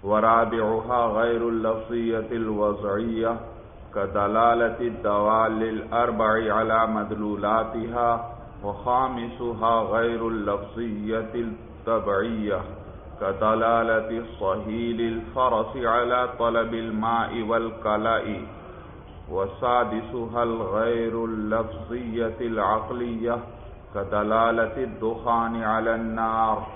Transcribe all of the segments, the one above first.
ورابعها غیر اللفظیۃ الوضعیہ کدلالۃ الدوال الاربع علی مدلولاتها وخامسها غیر اللفظیۃ الطبعیہ کدلالۃ صہیل الفرس علی طلب الماء والکلاء وسادسها الغیر اللفظیۃ العقلیہ کدلالۃ الدخان علی النار۔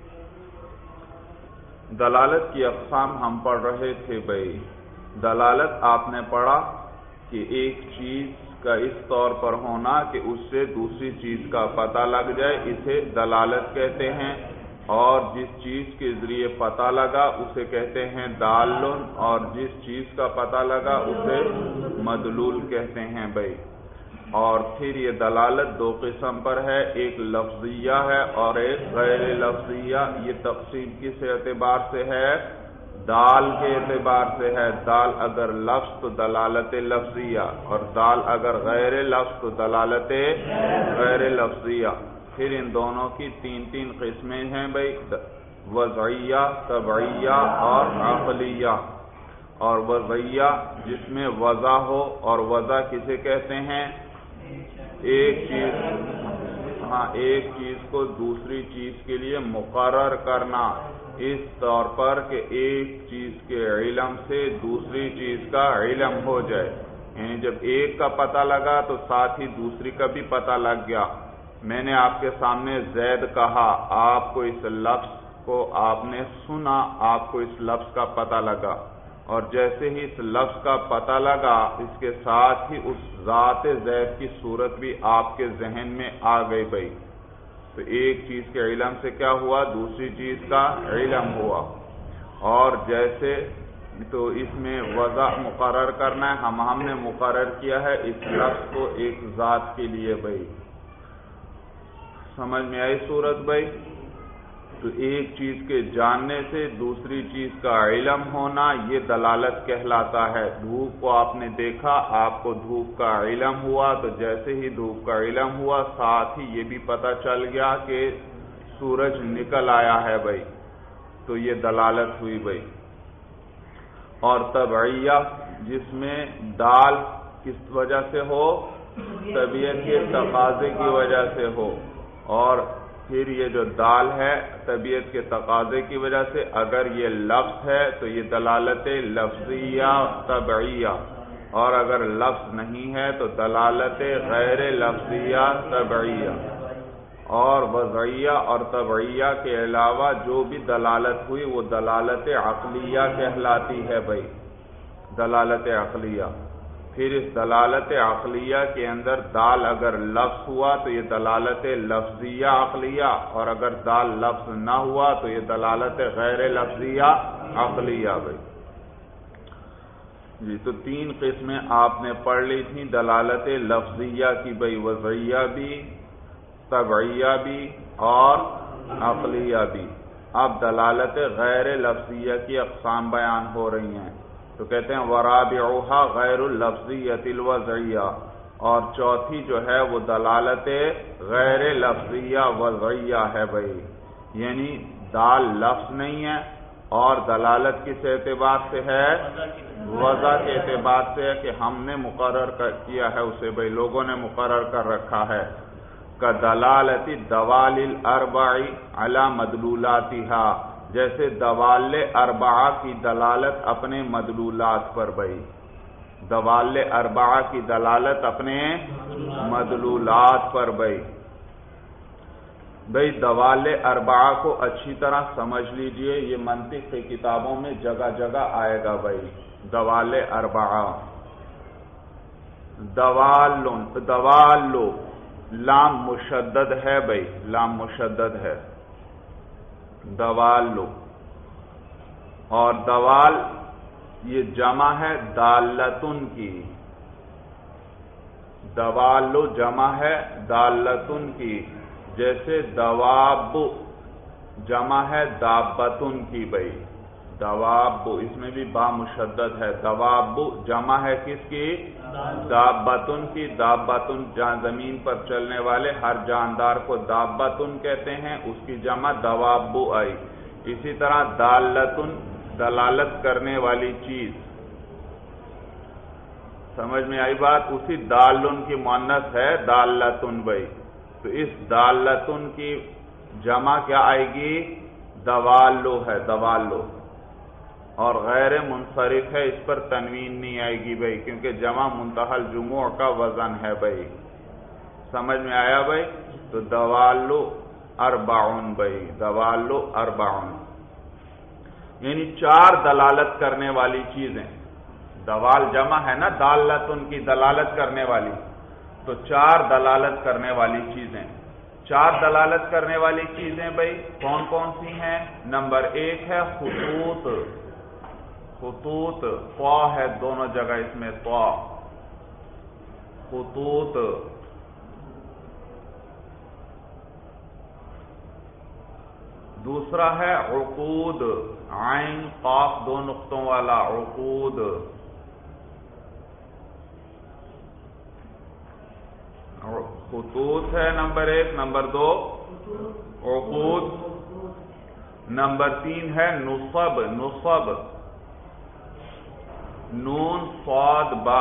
دلالت کی اقسام ہم پڑھ رہے تھے بھائی۔ دلالت آپ نے پڑھا کہ ایک چیز کا اس طور پر ہونا کہ اس سے دوسری چیز کا پتہ لگ جائے، اسے دلالت کہتے ہیں، اور جس چیز کے ذریعے پتہ لگا اسے کہتے ہیں دالن، اور جس چیز کا پتہ لگا اسے مدلول کہتے ہیں بھائی۔ اور پھر یہ دلالت دو قسم پر ہے، ایک لفظیہ ہے اور ایک غیر لفظیہ۔ یہ تقسیم کس اعتبار سے ہے؟ دال کے اعتبار سے ہے۔ دال اگر لفظ تو دلالت لفظیہ، اور دال اگر غیر لفظ تو دلالت غیر لفظیہ۔ پھر ان دونوں کی تین قسمیں ہیں بھائی، وضعیہ، طبعیہ اور عقلیہ۔ اور وضعیہ جس میں وضع ہو، اور وضع کسے کہتے ہیں؟ ایک چیز کو دوسری چیز کے لیے مقرر کرنا، اس طور پر کہ ایک چیز کے علم سے دوسری چیز کا علم ہو جائے، یعنی جب ایک کا پتہ لگا تو ساتھ ہی دوسری کا بھی پتہ لگ گیا۔ میں نے آپ کے سامنے زید کہا، آپ کو اس لفظ کو آپ نے سنا، آپ کو اس لفظ کا پتہ لگا، اور جیسے ہی اس لفظ کا پتہ لگا اس کے ساتھ ہی اس ذات زید کی صورت بھی آپ کے ذہن میں آ گئی بھائی۔ تو ایک چیز کے علم سے کیا ہوا؟ دوسری چیز کا علم ہوا۔ اور جیسے تو اس میں وضع مقرر کرنا ہے، ہم نے مقرر کیا ہے اس لفظ کو ایک ذات کے لیے بھائی۔ سمجھ میں آئی صورت بھائی؟ تو ایک چیز کے جاننے سے دوسری چیز کا علم ہونا یہ دلالت کہلاتا ہے۔ دھوپ کو آپ نے دیکھا، آپ کو دھوپ کا علم ہوا، تو جیسے ہی دھوپ کا علم ہوا ساتھ ہی یہ بھی پتہ چل گیا کہ سورج نکل آیا ہے بھائی، تو یہ دلالت ہوئی بھائی۔ اور طبعیہ جس میں دال کس وجہ سے ہو؟ طبیعت کے تقاضے کی وجہ سے ہو، اور پھر یہ جو دال ہے طبیعت کے تقاضے کی وجہ سے، اگر یہ لفظ ہے تو یہ دلالت لفظیہ طبعیہ، اور اگر لفظ نہیں ہے تو دلالت غیر لفظیہ طبعیہ۔ اور وضعیہ اور طبعیہ کے علاوہ جو بھی دلالت ہوئی وہ دلالت عقلیہ کہلاتی ہے بھائی، دلالت عقلیہ۔ پھر اس دلالت عقلیہ کے اندر دال اگر لفظ ہوا تو یہ دلالت لفظیہ عقلیہ، اور اگر دال لفظ نہ ہوا تو یہ دلالت غیر لفظیہ عقلیہ بھائی۔ جی تو تین قسمیں آپ نے پڑھ لی تھیں دلالت لفظیہ کی بھائی، وضعیہ بھی، طبعیہ بھی اور عقلیہ بھی۔ اب دلالت غیر لفظیہ کی اقسام بیان ہو رہی ہیں، تو کہتے ہیں ورابعها غیر اللفظیۃ الوضعیہ، اور چوتھی جو ہے وہ دلالت غیر لفظیہ وضعیہ ہے بھائی، یعنی دال لفظ نہیں ہے، اور دلالت کس اعتبار سے ہے؟ وضع کے اعتبار سے ہے کہ ہم نے مقرر کیا ہے اسے بھائی، لوگوں نے مقرر کر رکھا ہے۔ کدلالت الدوال الاربع علی مدلولاتها، جیسے دوال اربعہ کی دلالت اپنے مدلولات پر بھائی، دوال اربعہ کی دلالت اپنے مدلولات پر بھائی۔ دوال اربعہ کو اچھی طرح سمجھ لیجئے، یہ منطق کی کتابوں میں جگہ جگہ آئے گا بھائی۔ دوال اربعہ، دوالو لام مشدد ہے بھائی، لام مشدد ہے دوالو، اور دوال یہ جمع ہے دالتن کی، دوالو جمع ہے دالتن کی، جیسے دواب جمع ہے دابتن کی بھائی، دواب اس میں بھی با مشدد ہے، دواب جمع ہے کس کی؟ دابتن کی، دابتن زمین پر چلنے والے ہر جاندار کو دابتن کہتے ہیں، اس کی جمع دواب آئی۔ اسی طرح دالتن دلالت کرنے والی چیز. سمجھ میں آئی بات؟ اسی دالن کی مؤنث ہے دالتن بھائی، تو اس دالتن کی جمع کیا آئے گی؟ دوالو ہے، دوالو، اور غیر منصرف ہے، اس پر تنوین نہیں آئے گی بھائی، کیونکہ جمع منتہی الجموع کا وزن ہے بھائی. سمجھ میں آیا بھائی؟ تو دوالو اربعون بھائی، دوالو اربعون، یعنی 4 دلالت کرنے والی چیزیں. دوال جمع ہے نا دالتن کی، دلالت کرنے والی، تو 4 دلالت کرنے والی چیزیں. 4 دلالت کرنے والی چیزیں بھائی کون کون سی ہیں؟ نمبر 1 ہے خطوط. خطوط طا ہے دونوں جگہ اس میں، طا، خطوط. دوسرا ہے عقود، عین قاف 2 نقطوں والا، عقود. خطوط ہے نمبر 1. نمبر 2 عقود. نمبر 3 ہے نصب. نصب نون صاد با،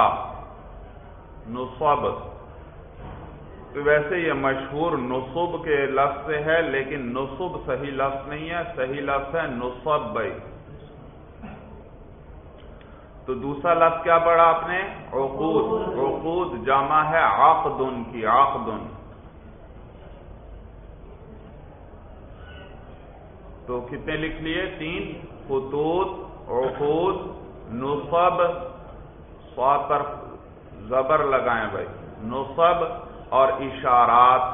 نصب. تو ویسے یہ مشہور نصب کے لفظ سے ہے، لیکن نصب صحیح لفظ نہیں ہے، صحیح لفظ ہے نصب بھائی. تو دوسرا لفظ کیا پڑھا آپ نے؟ عقود. عقود جمع ہے عقدن کی، عقدن. تو کتنے لکھ لیے؟ 3. خطوط، عقود، نصب، صاد پر زبر لگائیں بھائی، نصب، اور اشارات.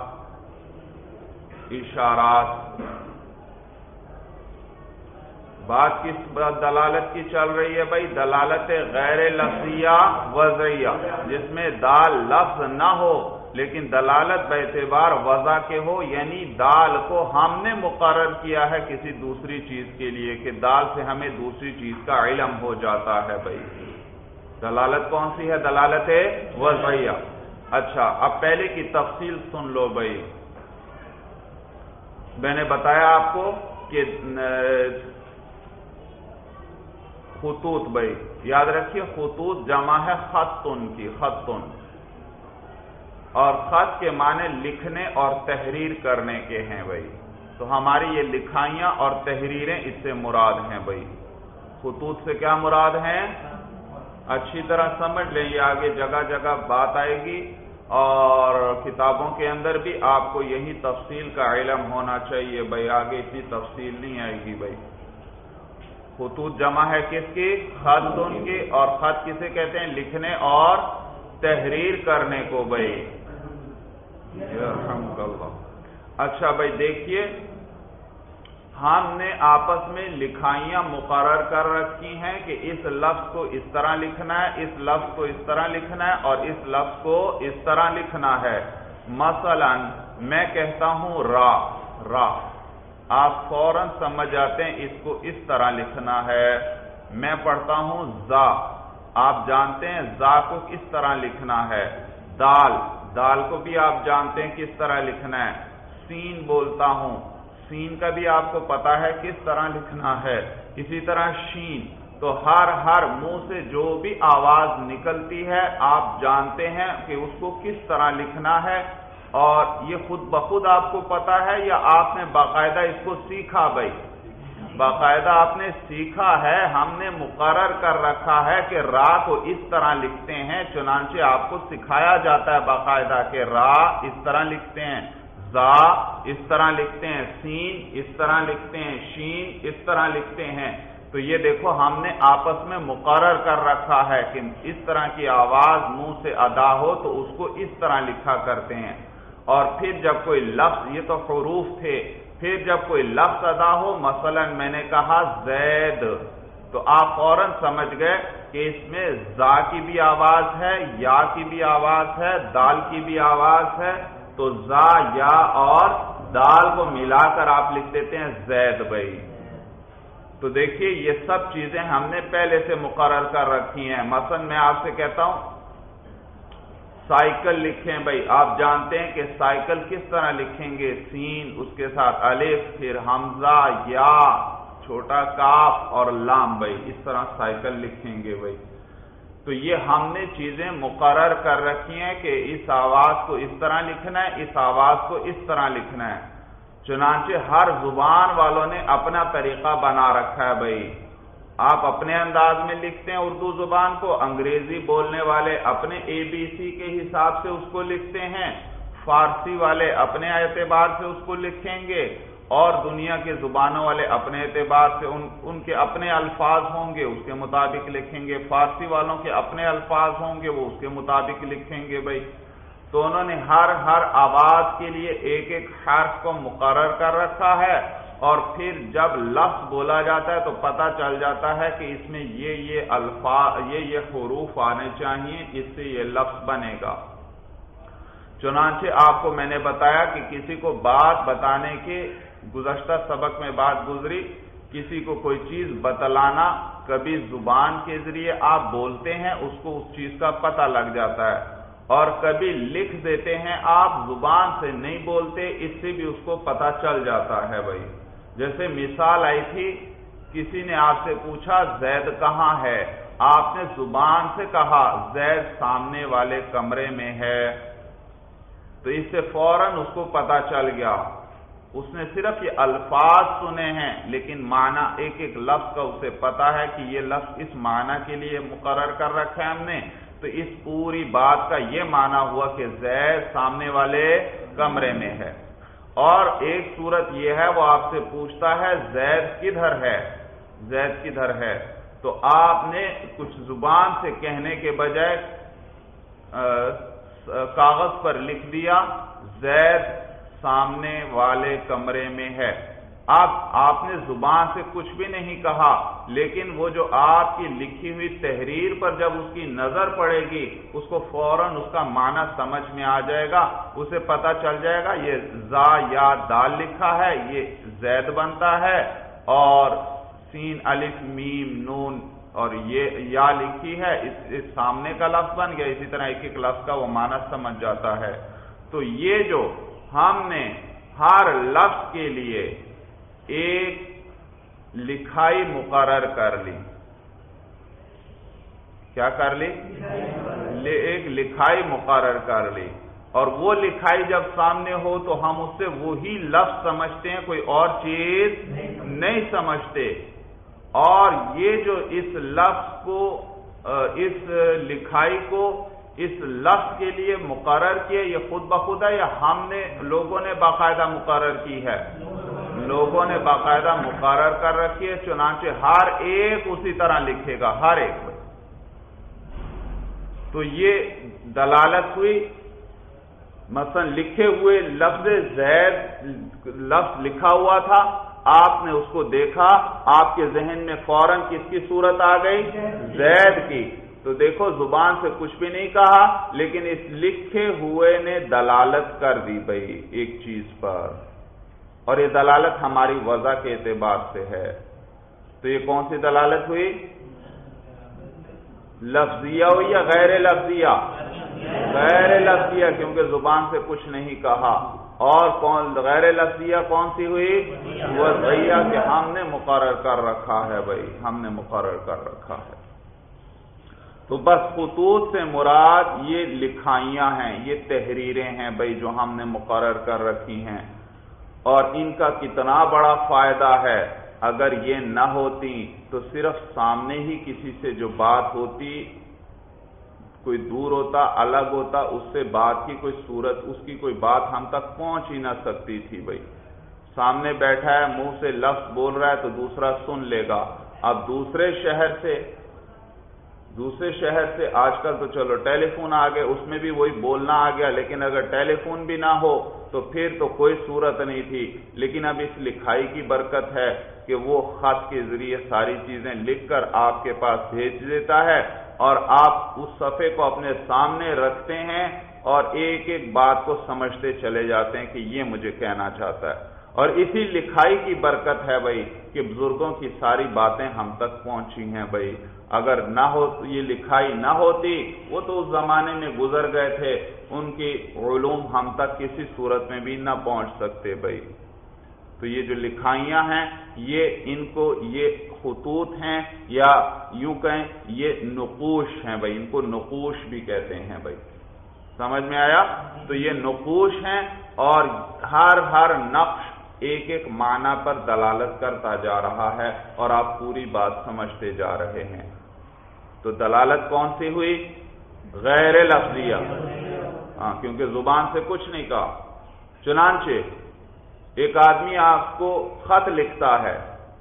اشارات. بات کس دلالت کی چل رہی ہے بھائی؟ دلالت غیر لفظیہ وضعیہ، جس میں دال لفظ نہ ہو لیکن دلالت باعتبار وضع کے ہو، یعنی دال کو ہم نے مقرر کیا ہے کسی دوسری چیز کے لیے کہ دال سے ہمیں دوسری چیز کا علم ہو جاتا ہے بھائی. دلالت کون سی ہے؟ دلالت وضعیہ. اچھا، اب پہلے کی تفصیل سن لو بھائی. میں نے بتایا آپ کو کہ خطوط بھائی یاد رکھیے، خطوط جمع ہے خطن کی، خطن، اور خط کے معنی لکھنے اور تحریر کرنے کے ہیں بھائی. تو ہماری یہ لکھائیاں اور تحریریں اس سے مراد ہیں بھائی. خطوط سے کیا مراد ہیں؟ اچھی طرح سمجھ لیں، یہ آگے جگہ جگہ بات آئے گی، اور کتابوں کے اندر بھی آپ کو یہی تفصیل کا علم ہونا چاہیے بھائی. آگے اتنی تفصیل نہیں آئے گی بھائی. خطوط جمع ہے کس کی؟ خطن کی، اور خط کسے کہتے ہیں؟ لکھنے اور تحریر کرنے کو بھائی. یرحمک اللہ. اچھا بھائی دیکھیے، ہم نے آپس میں لکھائیاں مقرر کر رکھی ہیں کہ اس لفظ کو اس طرح لکھنا ہے، اس لفظ کو اس طرح لکھنا ہے، اور اس لفظ کو اس طرح لکھنا ہے. مثلا میں کہتا ہوں را، را، آپ فوراً سمجھ جاتے ہیں اس کو اس طرح لکھنا ہے. میں پڑھتا ہوں زا، آپ جانتے ہیں زا کو کس طرح لکھنا ہے. دال، دال کو بھی آپ جانتے ہیں کس طرح لکھنا ہے. سین بولتا ہوں، سین کا بھی آپ کو پتا ہے کس طرح لکھنا ہے. اسی طرح شین. تو ہر منہ سے جو بھی آواز نکلتی ہے آپ جانتے ہیں کہ اس کو کس طرح لکھنا ہے. اور یہ خود بخود آپ کو پتا ہے یا آپ نے باقاعدہ اس کو سیکھا بھائی؟ باقاعدہ آپ نے سیکھا ہے. ہم نے مقرر کر رکھا ہے کہ را کو اس طرح لکھتے ہیں، چنانچہ آپ کو سکھایا جاتا ہے باقاعدہ کہ را اس طرح لکھتے ہیں، زا اس طرح لکھتے ہیں، سین اس طرح لکھتے ہیں، شین اس طرح لکھتے ہیں. تو یہ دیکھو ہم نے آپس میں مقرر کر رکھا ہے کہ اس طرح کی آواز منہ سے ادا ہو تو اس کو اس طرح لکھا کرتے ہیں. اور پھر جب کوئی لفظ، یہ تو حروف تھے، پھر جب کوئی لفظ ادا ہو، مثلا میں نے کہا زید، تو آپ فوراً سمجھ گئے کہ اس میں زا کی بھی آواز ہے، یا کی بھی آواز ہے، دال کی بھی آواز ہے. تو زا، یا اور دال کو ملا کر آپ لکھ دیتے ہیں زید بھائی. تو دیکھیے یہ سب چیزیں ہم نے پہلے سے مقرر کر رکھی ہیں. مثلا میں آپ سے کہتا ہوں سائیکل لکھیں بھائی، آپ جانتے ہیں کہ سائیکل کس طرح لکھیں گے؟ سین، اس کے ساتھ الف، پھر حمزہ، یا چھوٹا کاف اور لام بھائی، اس طرح سائیکل لکھیں گے بھائی۔ تو یہ ہم نے چیزیں مقرر کر رکھی ہیں کہ اس آواز کو اس طرح لکھنا ہے، اس آواز کو اس طرح لکھنا ہے۔ چنانچہ ہر زبان والوں نے اپنا طریقہ بنا رکھا ہے بھائی۔ آپ اپنے انداز میں لکھتے ہیں اردو زبان کو، انگریزی بولنے والے اپنے ABC کے حساب سے اس کو لکھتے ہیں، فارسی والے اپنے اعتبار سے اس کو لکھیں گے، اور دنیا کے زبانوں والے اپنے اعتبار سے ان کے اپنے الفاظ ہوں گے، اس کے مطابق لکھیں گے۔ فارسی والوں کے اپنے الفاظ ہوں گے، وہ اس کے مطابق لکھیں گے بھائی۔ تو انہوں نے ہر آواز کے لیے ایک ایک حرف کو مقرر کر رکھا ہے، اور پھر جب لفظ بولا جاتا ہے تو پتہ چل جاتا ہے کہ اس میں یہ الفاظ یہ حروف آنے چاہیے، اس سے یہ لفظ بنے گا۔ چنانچہ آپ کو میں نے بتایا کہ کسی کو بات بتانے کے گزشتہ سبق میں بات گزری، کسی کو کوئی چیز بتلانا، کبھی زبان کے ذریعے آپ بولتے ہیں، اس کو اس چیز کا پتہ لگ جاتا ہے، اور کبھی لکھ دیتے ہیں آپ، زبان سے نہیں بولتے، اس سے بھی اس کو پتہ چل جاتا ہے بھائی۔ جیسے مثال آئی تھی، کسی نے آپ سے پوچھا زید کہاں ہے، آپ نے زبان سے کہا زید سامنے والے کمرے میں ہے، تو اس سے فوراً اس کو پتہ چل گیا۔ اس نے صرف یہ الفاظ سنے ہیں، لیکن معنی ایک ایک لفظ کا اسے پتہ ہے کہ یہ لفظ اس معنی کے لیے مقرر کر رکھا ہے ہم نے، تو اس پوری بات کا یہ معنی ہوا کہ زید سامنے والے کمرے میں ہے۔ اور ایک صورت یہ ہے، وہ آپ سے پوچھتا ہے زید کدھر ہے، زید کدھر ہے، تو آپ نے کچھ زبان سے کہنے کے بجائے کاغذ پر لکھ دیا زید سامنے والے کمرے میں ہے۔ اب آپ نے زبان سے کچھ بھی نہیں کہا، لیکن وہ جو آپ کی لکھی ہوئی تحریر پر جب اس کی نظر پڑے گی، اس کو فوراً اس کا معنی سمجھ میں آ جائے گا، اسے پتہ چل جائے گا یہ زا یا دال لکھا ہے، یہ زید بنتا ہے، اور سین الف میم نون اور یہ یا لکھی ہے، اس سامنے کا لفظ بن گیا۔ اسی طرح ایک ایک لفظ کا وہ معنی سمجھ جاتا ہے۔ تو یہ جو ہم نے ہر لفظ کے لیے ایک لکھائی مقرر کر لی، کیا کر لی؟ ایک لکھائی مقرر کر لی، اور وہ لکھائی جب سامنے ہو تو ہم اس سے وہی لفظ سمجھتے ہیں، کوئی اور چیز نہیں سمجھتے۔ اور یہ جو اس لفظ کو، اس لکھائی کو اس لفظ کے لیے مقرر کیے، یہ خود بخود ہے یا ہم نے لوگوں نے باقاعدہ مقرر کی ہے؟ لوگوں نے باقاعدہ مقرر کر رکھی ہے، چنانچہ ہر ایک اسی طرح لکھے گا، ہر ایک۔ تو یہ دلالت ہوئی، مثلا لکھے ہوئے لفظ زید لفظ لکھا ہوا تھا، آپ نے اس کو دیکھا، آپ کے ذہن میں فوراً کس کی صورت آ گئی؟ زید کی۔ تو دیکھو زبان سے کچھ بھی نہیں کہا، لیکن اس لکھے ہوئے نے دلالت کر دی بھائی ایک چیز پر، اور یہ دلالت ہماری وضع کے اعتبار سے ہے۔ تو یہ کون سی دلالت ہوئی؟ لفظیہ ہوئی یا غیر لفظیہ؟ غیر لفظیہ، کیونکہ زبان سے کچھ نہیں کہا۔ اور کون غیر لفظیہ کون سی ہوئی؟ وضعیہ، کہ ہم نے مقرر کر رکھا ہے بھائی، ہم نے مقرر کر رکھا ہے۔ تو بس خطوط سے مراد یہ لکھائیاں ہیں، یہ تحریریں ہیں بھائی جو ہم نے مقرر کر رکھی ہیں، اور ان کا کتنا بڑا فائدہ ہے۔ اگر یہ نہ ہوتی تو صرف سامنے ہی کسی سے جو بات ہوتی، کوئی دور ہوتا، الگ ہوتا، اس سے بات کی کوئی صورت، اس کی کوئی بات ہم تک پہنچ ہی نہ سکتی تھی بھائی۔ سامنے بیٹھا ہے، منہ سے لفظ بول رہا ہے تو دوسرا سن لے گا۔ اب دوسرے شہر سے آج کل تو چلو ٹیلی فون آ گئے، اس میں بھی وہی بولنا آ گیا، لیکن اگر ٹیلی فون بھی نہ ہو تو پھر تو کوئی صورت نہیں تھی۔ لیکن اب اس لکھائی کی برکت ہے کہ وہ خط کے ذریعے ساری چیزیں لکھ کر آپ کے پاس بھیج دیتا ہے، اور آپ اس صفحے کو اپنے سامنے رکھتے ہیں اور ایک ایک بات کو سمجھتے چلے جاتے ہیں کہ یہ مجھے کہنا چاہتا ہے۔ اور اسی لکھائی کی برکت ہے بھائی کہ بزرگوں کی ساری باتیں ہم تک پہنچی ہیں بھائی۔ اگر نہ ہو یہ لکھائی نہ ہوتی، وہ تو اس زمانے میں گزر گئے تھے، ان کی علوم ہم تک کسی صورت میں بھی نہ پہنچ سکتے بھائی۔ تو یہ جو لکھائیاں ہیں ان کو یہ خطوط ہیں یا یوں کہیں یہ نقوش ہیں بھائی، ان کو نقوش بھی کہتے ہیں بھائی، سمجھ میں آیا؟ تو یہ نقوش ہیں اور ہر نقش ایک ایک معنی پر دلالت کرتا جا رہا ہے اور آپ پوری بات سمجھتے جا رہے ہیں۔ تو دلالت کون سی ہوئی؟ غیر لفظیہ، ہاں، کیونکہ زبان سے کچھ نہیں کہا۔ چنانچہ ایک آدمی آپ کو خط لکھتا ہے،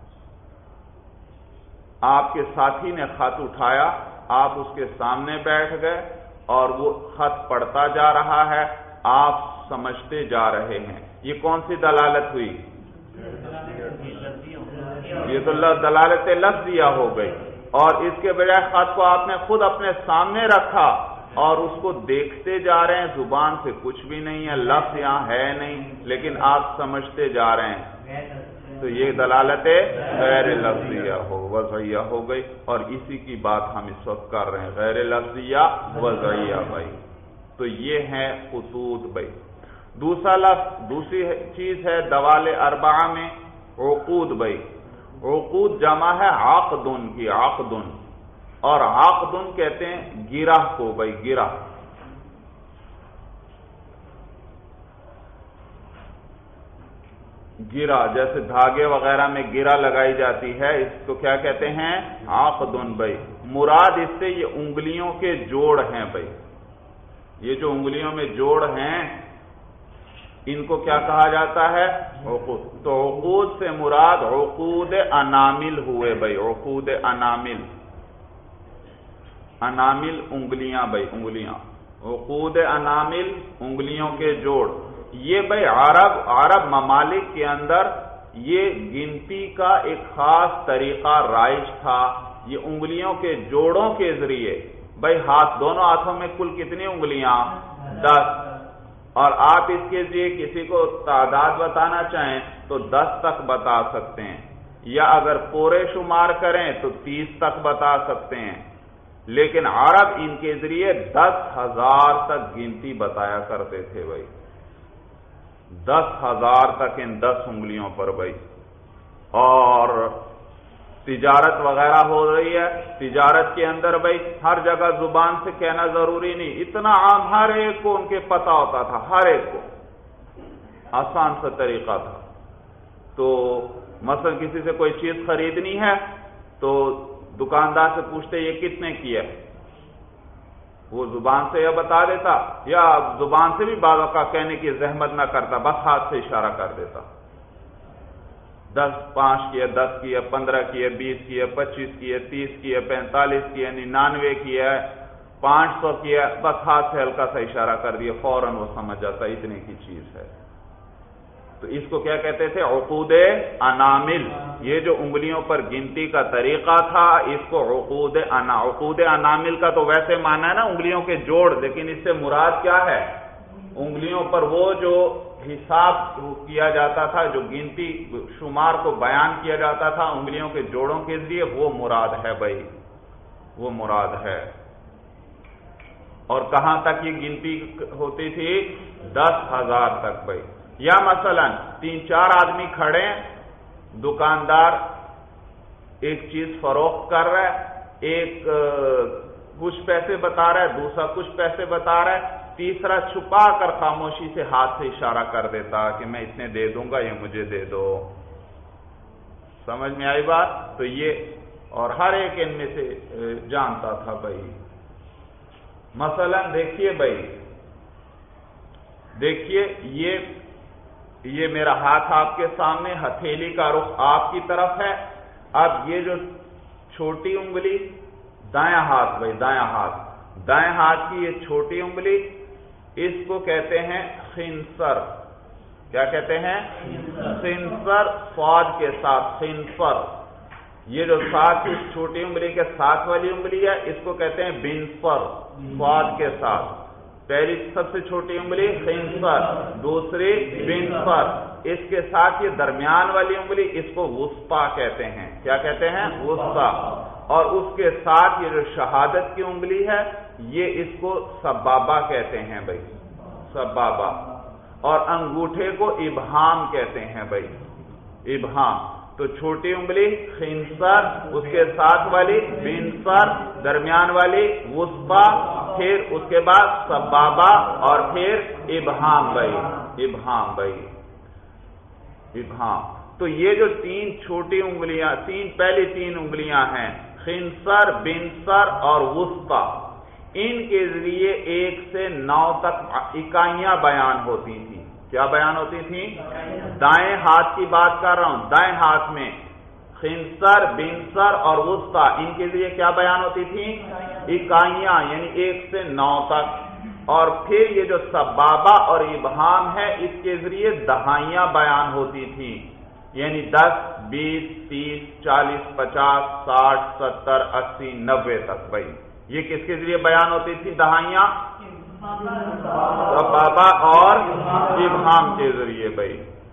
آپ کے ساتھی نے خط اٹھایا، آپ اس کے سامنے بیٹھ گئے اور وہ خط پڑھتا جا رہا ہے، آپ سمجھتے جا رہے ہیں، یہ کون سی دلالت ہوئی؟ یہ تو دلالت لفظیہ ہو گئی۔ اور اس کے بجائے خط کو آپ نے خود اپنے سامنے رکھا اور اس کو دیکھتے جا رہے ہیں، زبان سے کچھ بھی نہیں ہے، لفظ یہاں ہے نہیں، لیکن آپ سمجھتے جا رہے ہیں، تو یہ دلالت غیر لفظیہ وضعیہ ہو گئی، اور اسی کی بات ہم اس وقت کر رہے ہیں، غیر لفظیہ وضعیہ بھائی۔ تو یہ ہے خطوط بھائی۔ دوسری چیز ہے دوال اربعہ میں عقود بھائی۔ عقود جمع ہے عقدن کی، عقدن، اور عقدن کہتے ہیں گرہ کو بھائی، گرہ۔ گرہ جیسے دھاگے وغیرہ میں گرہ لگائی جاتی ہے، اس کو کیا کہتے ہیں؟ عقدن بھائی۔ مراد اس سے یہ انگلیوں کے جوڑ ہیں بھائی، یہ جو انگلیوں میں جوڑ ہیں ان کو کیا کہا جاتا ہے؟ عقود۔ تو عقود سے مراد عقود انامل ہوئے بھائی، عقود انامل، انامل انگلیاں بھائی، انگلیاں، عقود انامل انگلیوں کے جوڑ۔ یہ بھائی عرب ممالک کے اندر یہ گنتی کا ایک خاص طریقہ رائج تھا، یہ انگلیوں کے جوڑوں کے ذریعے بھائی، دونوں ہاتھوں میں کل کتنی انگلیاں؟ 10، اور آپ اس کے ذریعے کسی کو تعداد بتانا چاہیں تو 10 تک بتا سکتے ہیں، یا اگر پورے شمار کریں تو 30 تک بتا سکتے ہیں، لیکن عرب ان کے ذریعے 10,000 تک گنتی بتایا کرتے تھے بھائی، 10,000 تک ان 10 انگلیوں پر بھائی۔ اور تجارت وغیرہ ہو رہی ہے، تجارت کے اندر بھائی ہر جگہ زبان سے کہنا ضروری نہیں، اتنا عام، ہر ایک کو ان کے پتہ ہوتا تھا، ہر ایک کو آسان سا طریقہ تھا۔ تو مثلا کسی سے کوئی چیز خریدنی ہے تو دکاندار سے پوچھتے یہ کتنے کی ہے، وہ زبان سے یہ بتا دیتا، یا زبان سے بھی بعض اوقات کہنے کی زحمت نہ کرتا، بس ہاتھ سے اشارہ کر دیتا، 10 5 کی ہے، 10 کی ہے، 15 کی ہے، 20 کی ہے، 25 کی ہے، 30 کی ہے، 45 کی ہے، 99 کی ہے، 500 کی ہے، بس ہاتھ سے ہلکا سا اشارہ کر دیا، فوراً وہ سمجھ جاتا اتنے کی چیز ہے۔ تو اس کو کیا کہتے تھے؟ عقود انامل۔ یہ جو انگلیوں پر گنتی کا طریقہ تھا اس کو عقود انامل کا تو ویسے معنی ہے نا انگلیوں کے جوڑ، لیکن اس سے مراد کیا ہے؟ انگلیوں پر وہ جو حساب کیا جاتا تھا، جو گنتی شمار کو بیان کیا جاتا تھا انگلیوں کے جوڑوں کے ذریعے، وہ مراد ہے بھائی، وہ مراد ہے۔ اور کہاں تک یہ گنتی ہوتی تھی؟ 10,000 تک بھائی۔ یا مثلا 3-4 آدمی کھڑے ہیں، دکاندار ایک چیز فروخت کر رہا ہے، ایک کچھ پیسے بتا رہا ہے، دوسرا کچھ پیسے بتا رہا ہے، تیسرا چھپا کر خاموشی سے ہاتھ سے اشارہ کر دیتا کہ میں اتنے دے دوں گا، یہ مجھے دے دو۔ سمجھ میں آئی بات؟ تو یہ اور ہر ایک ان میں سے جانتا تھا بھائی۔ مثلا دیکھیے بھائی، دیکھیے یہ میرا ہاتھ آپ کے سامنے، ہتھیلی کا رخ آپ کی طرف ہے، اب یہ جو چھوٹی انگلی دایاں ہاتھ بھائی، دائیں ہاتھ کی یہ چھوٹی انگلی، اس کو کہتے ہیں خنصر۔ کیا کہتے ہیں؟ خنصر، صاد کے ساتھ، خنصر۔ یہ جو ساتھ اس چھوٹی انگلی کے ساتھ والی انگلی ہے اس کو کہتے ہیں بنصر، صاد کے ساتھ۔ پہلی سب سے چھوٹی انگلی خنصر، دوسری بنصر، اس کے ساتھ یہ درمیان والی انگلی اس کو وسطیٰ کہتے ہیں۔ کیا کہتے ہیں؟ وسطیٰ۔ اور اس کے ساتھ یہ جو شہادت کی انگلی ہے یہ اس کو سبابہ کہتے ہیں بھائی، سبابہ۔ اور انگوٹھے کو ابہام کہتے ہیں بھائی، ابہام۔ تو چھوٹی انگلی خنصر، اس کے ساتھ والی بنصر، درمیان والی وسطی، پھر اس کے بعد سبابہ اور پھر ابہام بھائی، ابہام بھائی، ابہام۔ تو یہ جو تین چھوٹی انگلیاں، پہلی تین انگلیاں ہیں خنصر، بنصر اور وسطی، ان کے ذریعے 1 سے 9 تک اکائیاں بیان ہوتی تھیں۔ کیا بیان ہوتی تھیں؟ دائیں ہاتھ کی بات کر رہا ہوں، دائیں ہاتھ میں خنصر، بنصر اور وسطی، ان کے ذریعے کیا بیان ہوتی تھیں؟ اکائیاں، یعنی 1 سے 9 تک۔ اور پھر یہ جو سبابہ اور ابہام ہے، اس کے ذریعے دہائیاں بیان ہوتی تھیں، یعنی 10، 20، 30، 40، 50، 60، 70، 80، 90 تک بھائی۔ یہ کس کے ذریعے بیان ہوتی تھی دہائیاں؟ سبابہ اور ابہام کے ذریعے بھائی۔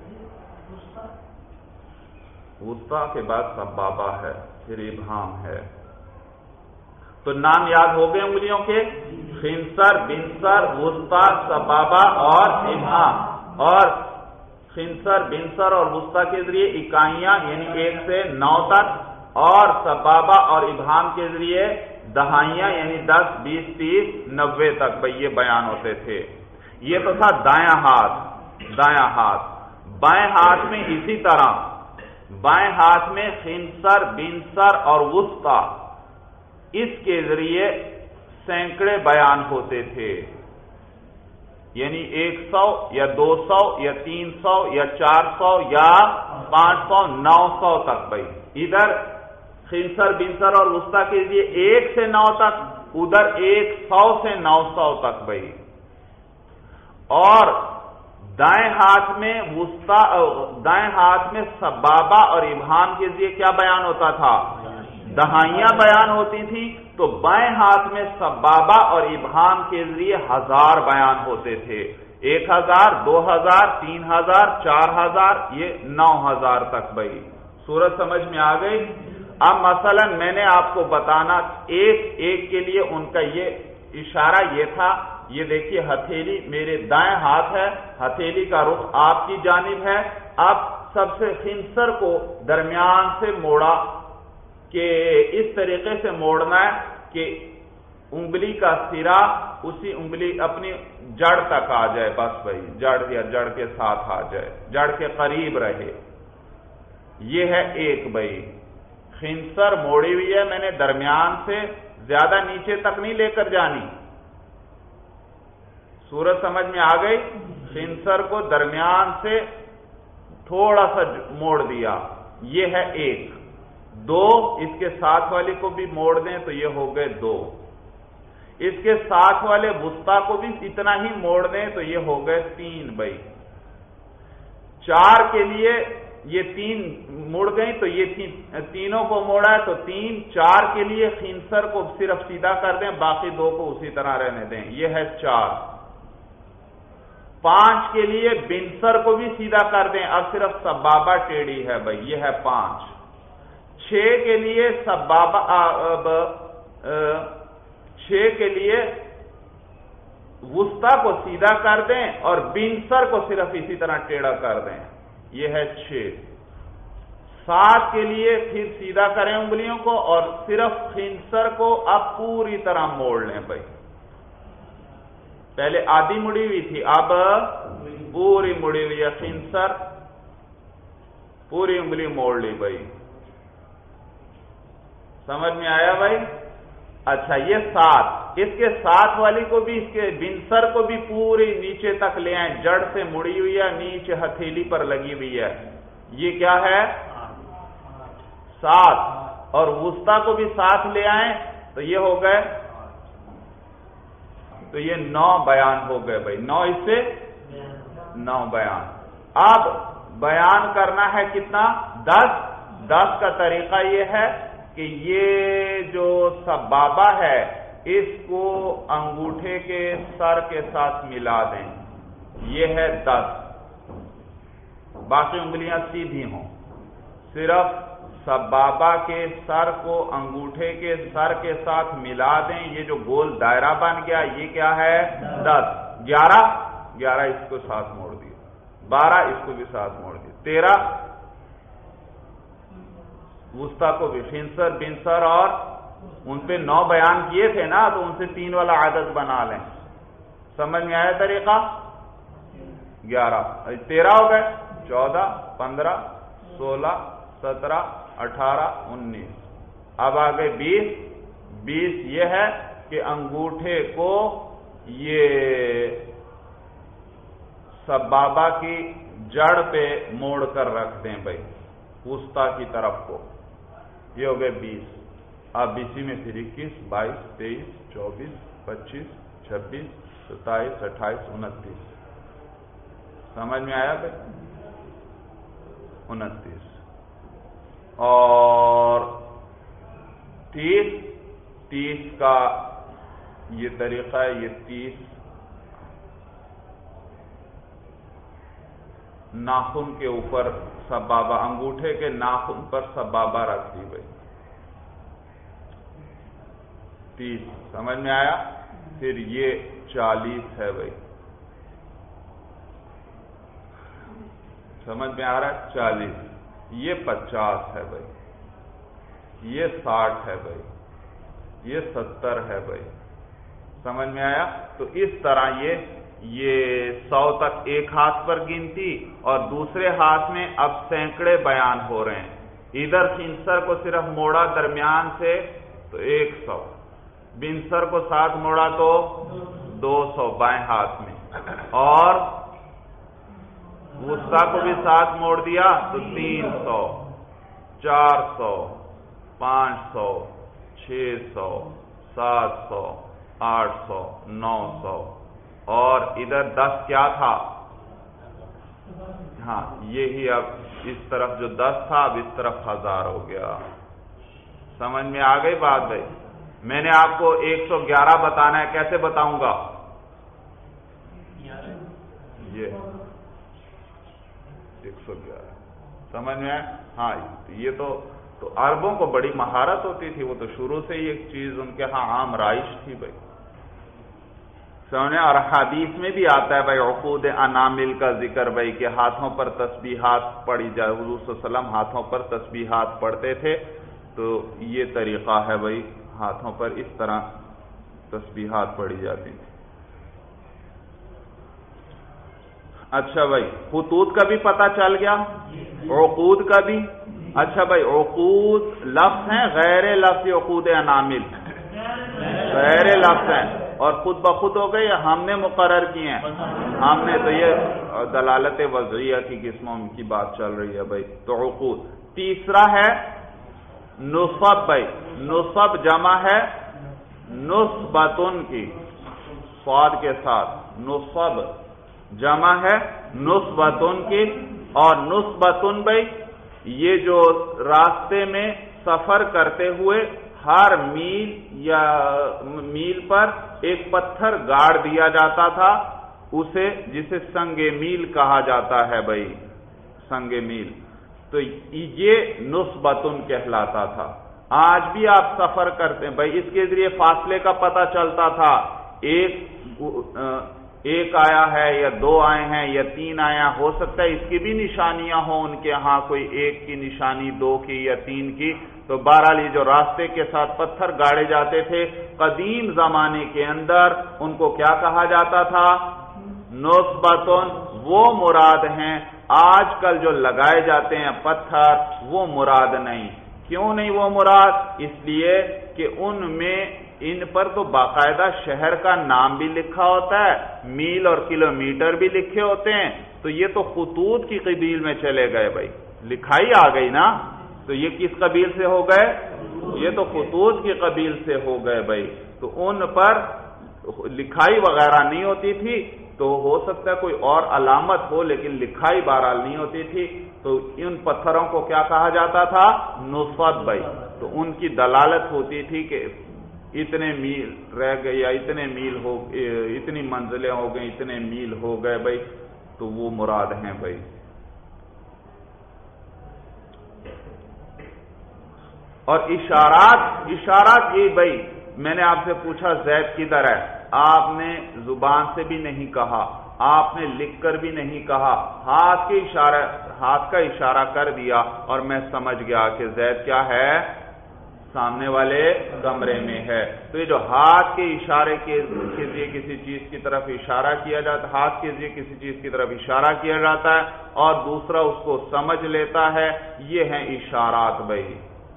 وسطی کے بعد سبابہ ہے، پھر ابہام ہے۔ تو نام یاد ہو گئے انگلیوں کے؟ خنصر، بنصر، وسطی، سبابہ اور ابہام۔ اور خنصر، بنصر اور وسطی کے ذریعے اکائیاں، یعنی 1 سے 9 تک، اور سبابہ اور ابہام کے ذریعے دہائیاں، یعنی 10، 20، 30، 90 تک بھئی یہ بیان ہوتے تھے۔ یہ تو تھا دایاں ہاتھ، دایاں ہاتھ۔ بائیں ہاتھ میں اسی طرح، بائیں ہاتھ میں خنصر، بنصر اور وسطی، اس کے ذریعے سینکڑے بیان ہوتے تھے، یعنی 100 یا 200 یا 300 یا 400 یا 500، 900 تک بھئی۔ ادھر خنصر، بنصر اور وسطی کے لیے 1 سے 9 تک، ادھر 100 سے 900 تک بھئی۔ اور دائیں ہاتھ میں دائیں ہاتھ میں سبابہ اور ابہام کے ذریعے کیا بیان ہوتا تھا؟ دہائیاں بیان ہوتی تھیں۔ تو بائیں ہاتھ میں سبابہ اور ابہام کے ذریعے 1000 بیان ہوتے تھے، 1000، 2000، 3000، 4000، یہ 9000 تک بھئی۔ صورت سمجھ میں آ گئی؟ اب مثلا میں نے آپ کو بتانا ایک کے لیے ان کا یہ اشارہ یہ تھا، یہ دیکھیے ہتھیلی میرے دائیں ہاتھ ہے، ہتھیلی کا رخ آپ کی جانب ہے۔ اب سب سے خنصر کو درمیان سے موڑا کہ اس طریقے سے موڑنا ہے کہ انگلی کا سرا اسی انگلی اپنی جڑ تک آ جائے، بس بھائی، جڑ یا جڑ کے ساتھ آ جائے، جڑ کے قریب رہے۔ یہ ہے ایک بھائی، خنصر موڑی ہوئی ہے میں نے درمیان سے، زیادہ نیچے تک نہیں لے کر جانی۔ صورت سمجھ میں آ گئی؟ خنصر کو درمیان سے تھوڑا سا موڑ دیا، یہ ہے 1۔ 2، اس کے ساتھ والے کو بھی موڑ دیں تو یہ ہو گئے 2۔ اس کے ساتھ والے وسطی کو بھی اتنا ہی موڑ دیں تو یہ ہو گئے 3 بھائی۔ 4 کے لیے یہ 3 مڑ گئی تو یہ تینوں کو موڑا ہے تو 3۔ 4 کے لیے خنصر کو صرف سیدھا کر دیں، باقی 2 کو اسی طرح رہنے دیں، یہ ہے 4۔ 5 کے لیے بنصر کو بھی سیدھا کر دیں، اب صرف سبابہ ٹیڑھی ہے بھائی، یہ ہے 5۔ 6 کے لیے سبابہ، 6 کے لیے وسطی کو سیدھا کر دیں اور بنصر کو صرف اسی طرح ٹیڑھا کر دیں، یہ ہے 6۔ 7 کے لیے پھر سیدھا کریں انگلیوں کو اور صرف خنصر کو اب پوری طرح موڑ لیں بھائی، پہلے آدھی مڑی ہوئی تھی اب پوری مڑی ہوئی ہے خنصر، پوری انگلی موڑ لی بھائی۔ سمجھ میں آیا بھائی؟ اچھا یہ 7، اس کے ساتھ والی کو بھی، اس کے بنصر کو بھی پوری نیچے تک لے آئیں، جڑ سے مڑی ہوئی ہے، نیچے ہتھیلی پر لگی ہوئی ہے، یہ کیا ہے 7۔ اور وسطی کو بھی ساتھ لے آئیں تو یہ ہو گئے، تو یہ 9 بیان ہو گئے بھائی، 9 اس سے 9 بیان۔ اب بیان کرنا ہے کتنا؟ 10۔ 10 کا طریقہ یہ ہے کہ یہ جو سبابہ ہے اس کو انگوٹھے کے سر کے ساتھ ملا دیں، یہ ہے 10۔ باقی انگلیاں سیدھی ہوں، صرف سبابہ کے سر کو انگوٹھے کے سر کے ساتھ ملا دیں، یہ جو گول دائرہ بن گیا یہ کیا ہے 10۔ 11 اس کو ساتھ موڑ دیں۔ 12 اس کو بھی ساتھ موڑ دیا، 13 وسطی کو بھی، خنصر بنصر اور ان پہ 9 بیان کیے تھے نا، تو ان سے 3 والا عدد بنا لیں۔ سمجھ میں آیا طریقہ؟ 11 13 ہو گئے، 14 15 16 17 18 19، اب آگے 20 یہ ہے کہ انگوٹھے کو یہ سبابہ کی جڑ پہ موڑ کر رکھ دیں بھائی، وسطی کی طرف کو، یہ ہو گئے 20۔ اب اسی میں پھر 21 22 23 24 25 26 27 28 29، سمجھ میں آیا بھائی؟ 29 اور 30 کا یہ طریقہ ہے، یہ 30 ناخن کے اوپر سبابہ، انگوٹھے کے ناخن پر سبابہ رکھ دی بھائی، 30 سمجھ میں آیا؟ پھر یہ 40 ہے بھائی، سمجھ میں آ رہا ہے؟ 40 یہ 50 ہے بھائی، یہ 60 ہے بھائی، یہ 70 ہے بھائی، سمجھ میں آیا؟ تو اس طرح یہ 100 تک ایک ہاتھ پر گنتی، اور دوسرے ہاتھ میں اب سینکڑے بیان ہو رہے ہیں۔ ادھر خنصر کو صرف موڑا درمیان سے تو 100، بنصر کو ساتھ موڑا تو 200 بائیں ہاتھ میں، اور وسطی کو بھی ساتھ موڑ دیا تو 300 400 500 600 700 800 900، اور ادھر 10 کیا تھا؟ ہاں یہی، اب اس طرف جو 10 تھا اب اس طرف 1000 ہو گیا۔ سمجھ میں آ گئی بات بھائی؟ میں نے آپ کو 111 بتانا ہے، کیسے بتاؤں گا؟ یہ 111 سمجھ میں آئے؟ ہاں یہ تو عربوں کو بڑی مہارت ہوتی تھی، وہ تو شروع سے ہی ایک چیز ان کے ہاں عام رائج تھی بھائی، سمجھے؟ اور حدیث میں بھی آتا ہے بھائی عقود انامل کا ذکر بھائی، کہ ہاتھوں پر تسبیحات پڑھی جائے، حضور صلی اللہ علیہ وسلم ہاتھوں پر تسبیحات پڑھتے تھے، تو یہ طریقہ ہے بھائی، ہاتھوں پر اس طرح تسبیحات پڑھی جاتی تھی۔ اچھا بھائی، خطوط کا بھی پتہ چل گیا، عقود کا بھی۔ اچھا بھائی، عقود لفظ ہیں، غیر لفظ عقود انامل غیر لفظ ہیں، اور خود بخود ہو گئے یا ہم نے مقرر کیے ہیں؟ ہم نے، تو یہ دلالت وضعیہ کی قسموں کی بات چل رہی ہے بھائی، تو عقود۔ تیسرا ہے نصب بھائی، نصب جمع ہے نصبتن کی، صاد کے ساتھ، نصب جمع ہے نصبتن کی، اور نصبتن بھائی یہ جو راستے میں سفر کرتے ہوئے ہر میل پر ایک پتھر گاڑ دیا جاتا تھا، اسے جسے سنگ میل کہا جاتا ہے بھائی، سنگ میل، تو یہ نصبتن کہلاتا تھا۔ آج بھی آپ سفر کرتے ہیں بھائی، اس کے ذریعے فاصلے کا پتہ چلتا تھا، ایک آیا ہے یا 2 آئے ہیں یا 3 آیا، ہو سکتا ہے اس کی بھی نشانیاں ہوں ان کے ہاں، کوئی 1 کی نشانی، 2 کی یا 3 کی، تو بہرحال جو راستے کے ساتھ پتھر گاڑے جاتے تھے قدیم زمانے کے اندر، ان کو کیا کہا جاتا تھا؟ نصبتن، وہ مراد ہیں۔ آج کل جو لگائے جاتے ہیں پتھر، وہ مراد نہیں۔ کیوں نہیں وہ مراد؟ اس لیے کہ ان پر تو باقاعدہ شہر کا نام بھی لکھا ہوتا ہے، میل اور کلومیٹر بھی لکھے ہوتے ہیں، تو یہ تو خطوط کی قبیل میں چلے گئے بھائی، لکھائی آ گئی نا، تو یہ کس قبیل سے ہو گئے؟ یہ تو خطوط کی قبیل سے ہو گئے بھائی، تو ان پر لکھائی وغیرہ نہیں ہوتی تھی، تو ہو سکتا ہے کوئی اور علامت ہو، لیکن لکھائی بہرحال نہیں ہوتی تھی، تو ان پتھروں کو کیا کہا جاتا تھا؟ نصب بھائی، تو ان کی دلالت ہوتی تھی کہ اتنے میل رہ گئے یا اتنے میل ہو، اتنی منزلیں ہو گئی، اتنے میل ہو گئے بھائی، تو وہ مراد ہیں بھائی۔ اور اشارات یہ بھائی، میں نے آپ سے پوچھا زید کدھر ہے، آپ نے زبان سے بھی نہیں کہا، آپ نے لکھ کر بھی نہیں کہا، ہاتھ کا اشارہ کر دیا اور میں سمجھ گیا کہ زید کیا ہے، سامنے والے کمرے میں ہے۔ تو یہ جو ہاتھ کے اشارے کے ذریعے کسی چیز کی طرف اشارہ کیا جاتا ہے، ہاتھ کے ذریعے کسی چیز کی طرف اشارہ کیا جاتا ہے اور دوسرا اس کو سمجھ لیتا ہے، یہ ہیں اشارات بھائی۔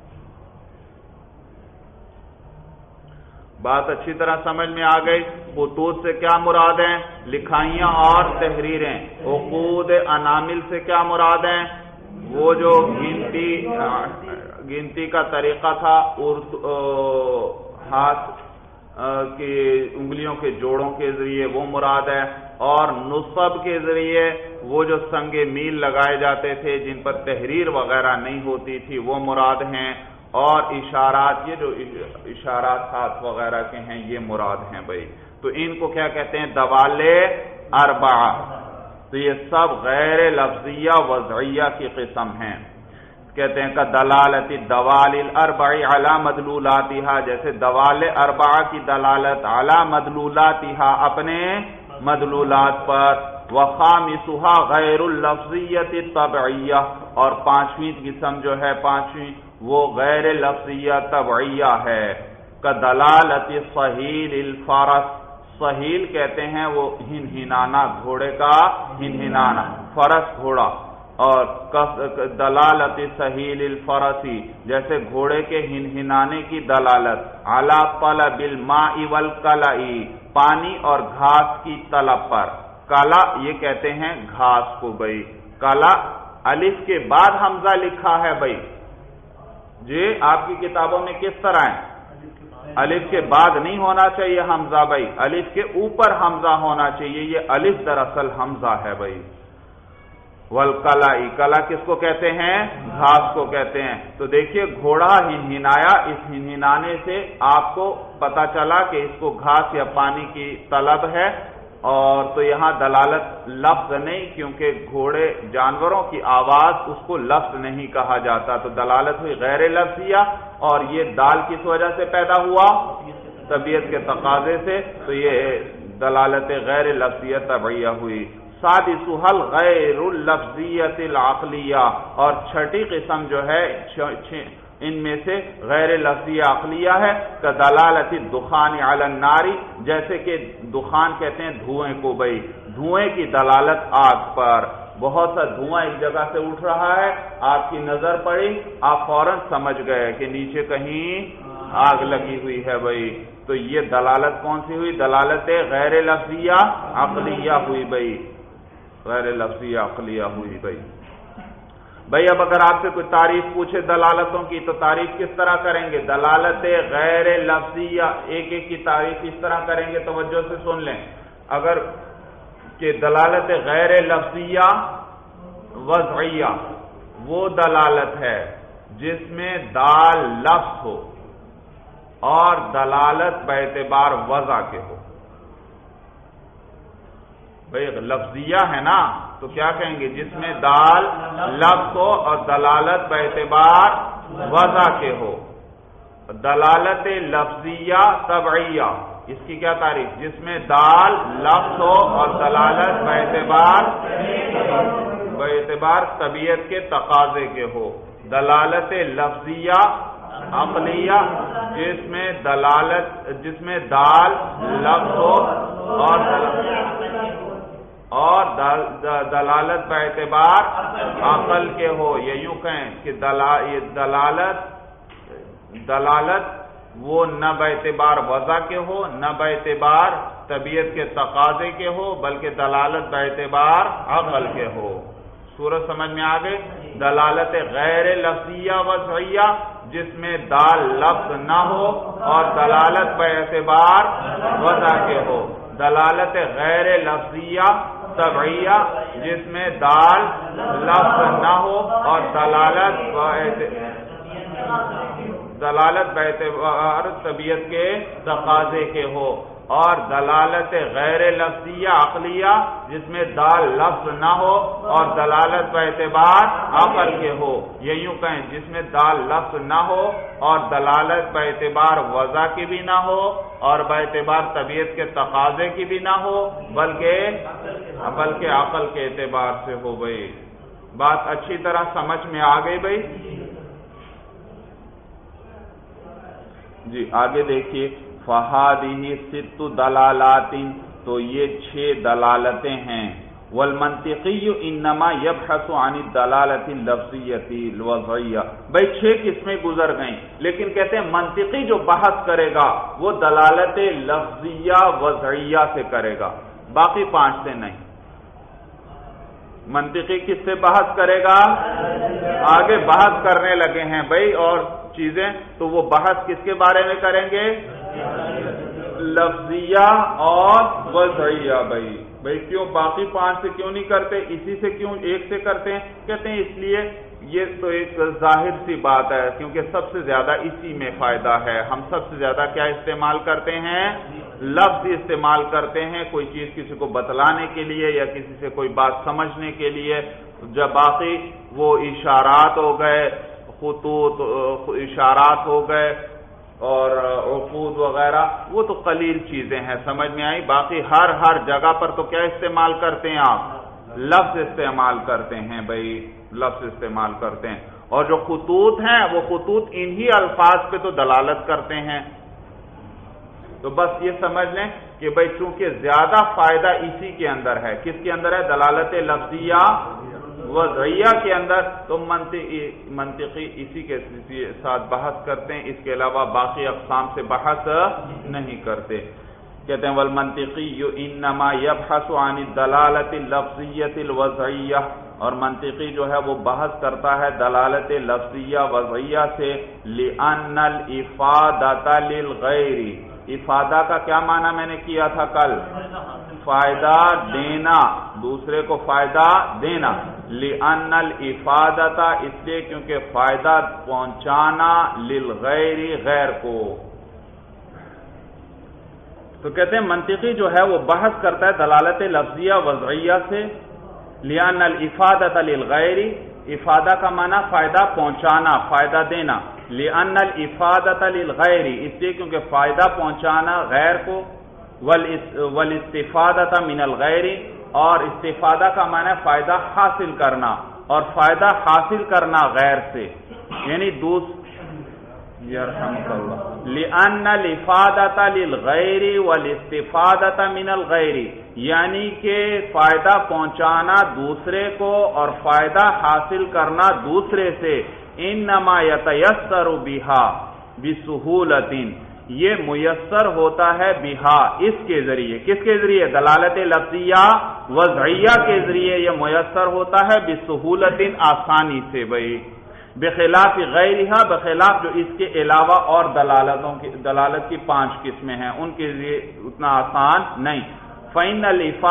بات اچھی طرح سمجھ میں آ گئی؟ خطوط سے کیا مراد ہیں؟ لکھائیاں اور تحریریں۔ عقود انامل سے کیا مراد ہیں؟ وہ جو گنتی کا طریقہ تھا ہاتھ کی انگلیوں کے جوڑوں کے ذریعے، وہ مراد ہے۔ اور نصب کے ذریعے وہ جو سنگ میل لگائے جاتے تھے جن پر تحریر وغیرہ نہیں ہوتی تھی، وہ مراد ہیں۔ اور اشارات، یہ جو اشارات ہاتھ وغیرہ کے ہیں، یہ مراد ہیں بھائی۔ تو ان کو کیا کہتے ہیں؟ دوال اربعہ۔ تو یہ سب غیر لفظیہ وضعیہ کی قسم ہیں۔ کہتے ہیں کہ دلالت الدوال الاربع علی مدلولاتها، جیسے دوال اربعہ کی دلالت علی مدلولاتها، اپنے مدلولات پر۔ وخامسها غیر اللفظیۃ الطبعیہ، اور پانچویں قسم جو ہے، پانچویں وہ غیر لفظیہ طبعیہ ہے۔ کدلالت صہیل الفرس، صہیل کہتے ہیں وہ ہنہنانا، گھوڑے کا ہنہنانا، فرس گھوڑا۔ اور دلالت صہیل الفرسی، جیسے گھوڑے کے ہنہنانے کی دلالت۔ علی طلب الماء والکلأ، پانی اور گھاس کی طلب پر۔ کلا یہ کہتے ہیں گھاس کو بھائی۔ کلا الف کے بعد حمزہ لکھا ہے بھائی، جی آپ کی کتابوں میں کس طرح ہے؟ الف کے بعد نہیں ہونا چاہیے حمزہ بھائی، الف کے اوپر حمزہ ہونا چاہیے۔ یہ الف دراصل حمزہ ہے بھائی۔ والکلائی، کلا کس کو کہتے ہیں؟ گھاس کو کہتے ہیں۔ تو دیکھیے گھوڑا ہنہنایا، اس ہنہنانے سے آپ کو پتا چلا کہ اس کو گھاس یا پانی کی طلب ہے۔ اور تو یہاں دلالت لفظ نہیں، کیونکہ گھوڑے جانوروں کی آواز، اس کو لفظ نہیں کہا جاتا، تو دلالت ہوئی غیر لفظیہ۔ اور یہ دال کس وجہ سے پیدا ہوا؟ طبیعت کے تقاضے سے، تو یہ دلالت غیر لفظیہ طبعیہ ہوئی۔ سادسها غیر اللفظیۃ العقلیہ، اور چھٹی قسم جو ہے ان میں سے غیر لفظی عقلیہ ہے۔ کدلالت الدخان علی النار، جیسے کہ دخان کہتے ہیں دھوئیں کو بھائی، دھوئیں کی دلالت آگ پر۔ بہت سا دھواں ایک جگہ سے اٹھ رہا ہے، آپ کی نظر پڑی، آپ فوراً سمجھ گئے کہ نیچے کہیں آگ لگی ہوئی ہے بھائی۔ تو یہ دلالت کون سی ہوئی؟ دلالت غیر لفظیہ عقلیہ ہوئی بھائی، غیر لفظیہ عقلیہ ہوئی بھائی۔ بھائی اب اگر آپ سے کوئی تعریف پوچھے دلالتوں کی، تو تعریف کس طرح کریں گے؟ دلالت غیر لفظیہ، ایک ایک کی تعریف اس طرح کریں گے، توجہ سے سن لیں۔ اگر کہ دلالت غیر لفظیہ وضعیہ وہ دلالت ہے جس میں دال لفظ ہو اور دلالت باعتبار وضع کے ہو۔ بھئی لفظیہ ہے نا، تو کیا کہیں گے؟ جس میں دال لفظ ہو اور دلالت باعتبار وضع کے ہو۔ دلالت لفظیہ طبعیہ، اس کی کیا تعریف؟ جس میں دال لفظ ہو اور دلالت باعتبار طبیعت کے تقاضے کے ہو۔ دلالت لفظیہ عقلیہ، جس میں دال لفظ ہو اور دلالت باعتبار عقل کے ہو۔ یہ یوں کہیں کہ دلالت وہ نہ باعتبار وضع کے ہو، نہ باعتبار طبیعت کے تقاضے کے ہو، بلکہ دلالت باعتبار عقل کے ہو۔ صورت سمجھ میں آ گئی؟ دلالت غیر لفظیہ وضعیہ، جس میں دال لفظ نہ ہو اور دلالت باعتبار وضع کے ہو۔ دلالت غیر لفظیہ طبعیہ، جس میں دال لفظ نہ ہو اور دلالت باعتبار طبیعت کے تقاضے کے ہو۔ اور دلالت غیر لفظیہ عقلیہ جس میں دال لفظ نہ ہو اور دلالت پہ اعتبار عقل کے ہو، یہ یوں کہیں جس میں دال لفظ نہ ہو اور دلالت پہ اعتبار وضع کی بھی نہ ہو اور بہ اعتبار طبیعت کے تقاضے کی بھی نہ ہو بلکہ عقل کے اعتبار سے ہو۔ بھائی بات اچھی طرح سمجھ میں آ گئی بھائی؟ جی آگے دیکھیے، فَهَٰذِهِ سِتُّ دَلَالَاتٍ، تو یہ 6 دلالتیں ہیں۔ وَالْمَنْطِقِيُّ إِنَّمَا يَبْحَثُ عَنِ الدَّلَالَةِ اللَّفْظِيَّةِ الْوَضْعِيَّةِ۔ بھائی 6 قسمیں گزر گئیں، لیکن کہتے ہیں منطقی جو بحث کرے گا وہ دلالت لفظیہ وضعیہ سے کرے گا، باقی 5 سے نہیں۔ منطقی کس سے بحث کرے گا؟ آگے بحث کرنے لگے ہیں بھائی اور چیزیں، تو وہ بحث کس کے بارے میں کریں گے؟ لفظیہ اور وضعیہ۔ بھائی کیوں باقی 5 سے کیوں نہیں کرتے؟ اسی سے کیوں 1 سے کرتے ہیں؟ کہتے ہیں اس لیے یہ تو ایک ظاہر سی بات ہے، کیونکہ سب سے زیادہ اسی میں فائدہ ہے۔ ہم سب سے زیادہ کیا استعمال کرتے ہیں؟ لفظ استعمال کرتے ہیں، کوئی چیز کسی کو بتلانے کے لیے یا کسی سے کوئی بات سمجھنے کے لیے۔ جب باقی وہ اشارات ہو گئے، خطوط اشارات ہو گئے اور عقود وغیرہ، وہ تو قلیل چیزیں ہیں، سمجھ میں آئی؟ باقی ہر جگہ پر تو کیا استعمال کرتے ہیں آپ؟ لفظ استعمال کرتے ہیں بھائی، لفظ استعمال کرتے ہیں۔ اور جو خطوط ہیں وہ خطوط انہی الفاظ پہ تو دلالت کرتے ہیں۔ تو بس یہ سمجھ لیں کہ بھائی چونکہ زیادہ فائدہ اسی کے اندر ہے، کس کے اندر ہے؟ دلالت لفظیہ وضعیہ کے اندر، تو منطقی اسی کے ساتھ بحث کرتے ہیں، اس کے علاوہ باقی اقسام سے بحث نہیں کرتے۔ کہتے ہیں والمنطقی انما یبحث عن الدلالۃ اللفظیۃ الوضعیہ، اور منطقی جو ہے وہ بحث کرتا ہے دلالت لفظیہ وضعیہ سے، لأن الافادۃ للغیر، افادہ کا کیا معنی میں نے کیا تھا کل؟ فائدہ دینا، دوسرے کو فائدہ دینا۔ لأن الافادۃ، اس لیے کیونکہ فائدہ پہنچانا، للغیر، غیر کو۔ تو کہتے ہیں منطقی جو ہے وہ بحث کرتا ہے دلالت لفظیہ وضعیہ سے، لأن الافادۃ للغیر، افادہ کا معنی فائدہ پہنچانا، فائدہ دینا۔ لأن الافادۃ للغیر، اس لیے کیونکہ فائدہ پہنچانا غیر کو، والاستفادۃ من الغیر، اور استفادہ کا معنی فائدہ حاصل کرنا، اور فائدہ حاصل کرنا غیر سے، یعنی یرحمک اللہ، لأن الافادۃ للغیر والاستفادۃ من الغیر، یعنی کہ فائدہ پہنچانا دوسرے کو اور فائدہ حاصل کرنا دوسرے سے، انما یتیسر بہا بسہولۃ، یہ میسر ہوتا ہے بہا، اس کے ذریعے، کس کے ذریعے؟ دلالت لفظیہ وضعیہ کے ذریعے یہ میسر ہوتا ہے، بسہولۃ، آسانی سے بھائی، بخلاف غیرہا، بخلاف جو اس کے علاوہ اور دلالت کی 5 قسمیں ہیں ان کے لیے اتنا آسان نہیں۔ فإن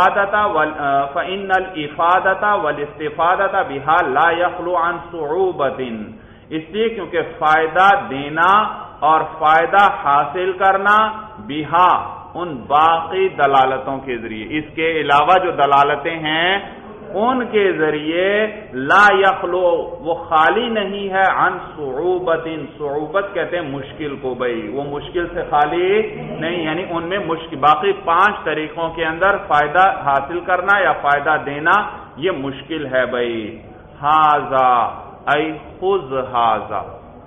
الإفادة والاستفادة بها لا يخلو عن صعوبة، اس لیے کیونکہ فائدہ دینا اور فائدہ حاصل کرنا بہا، ان باقی دلالتوں کے ذریعے، اس کے علاوہ جو دلالتیں ہیں ان کے ذریعے، لا یخلو، وہ خالی نہیں ہے، عن صعوبت، صعوبت کہتے ہیں مشکل کو بھائی، وہ مشکل سے خالی نہیں، یعنی ان میں باقی 5 طریقوں کے اندر فائدہ حاصل کرنا یا فائدہ دینا یہ مشکل ہے بھائی۔ ھذا ای خذ ھذا،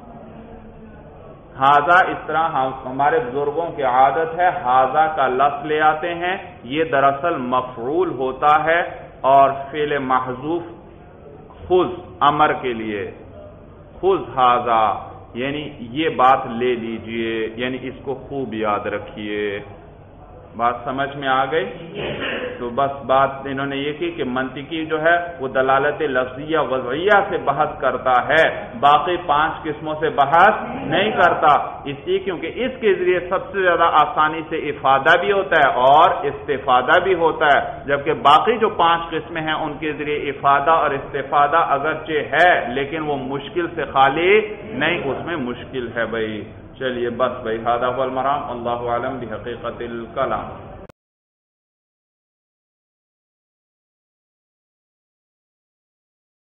ھذا اس طرح ہمارے بزرگوں کی عادت ہے ھذا کا لفظ لے آتے ہیں، یہ دراصل مفعول ہوتا ہے اور فعل محذوف خذ امر کے لیے، خذ ھذا یعنی یہ بات لے لیجئے، یعنی اس کو خوب یاد رکھیے۔ بات سمجھ میں آ گئی؟ تو بس بات انہوں نے یہ کی کہ منطقی جو ہے وہ دلالت لفظیہ وضعیہ سے بحث کرتا ہے، باقی 5 قسموں سے بحث نہیں کرتا، اس لیے کیونکہ اس کے ذریعے سب سے زیادہ آسانی سے افادہ بھی ہوتا ہے اور استفادہ بھی ہوتا ہے، جبکہ باقی جو 5 قسمیں ہیں ان کے ذریعے افادہ اور استفادہ اگرچہ ہے لیکن وہ مشکل سے خالی نہیں، اس میں مشکل ہے بھائی۔ چلیے بس بھائی، ھذا هو المرام، اللہ اعلم بحقیقت الکلام۔